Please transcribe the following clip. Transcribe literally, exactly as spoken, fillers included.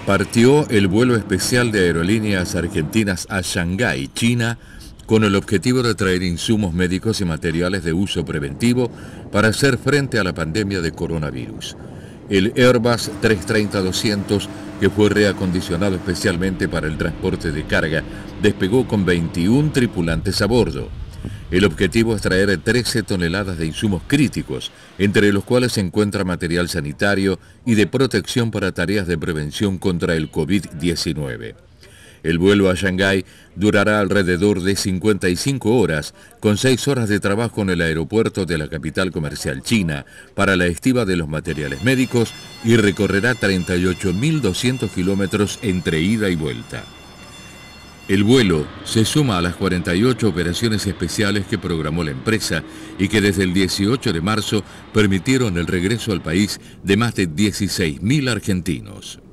partió el vuelo especial de Aerolíneas Argentinas a Shanghái, China, con el objetivo de traer insumos médicos y materiales de uso preventivo para hacer frente a la pandemia de coronavirus. El Airbus trescientos treinta doscientos, que fue reacondicionado especialmente para el transporte de carga, despegó con veintiún tripulantes a bordo. El objetivo es traer trece toneladas de insumos críticos, entre los cuales se encuentra material sanitario y de protección para tareas de prevención contra el COVID diecinueve. El vuelo a Shanghái durará alrededor de cincuenta y cinco horas, con seis horas de trabajo en el aeropuerto de la capital comercial china para la estiva de los materiales médicos y recorrerá treinta y ocho mil doscientos kilómetros entre ida y vuelta. El vuelo se suma a las cuarenta y ocho operaciones especiales que programó la empresa y que desde el dieciocho de marzo permitieron el regreso al país de más de dieciséis mil argentinos.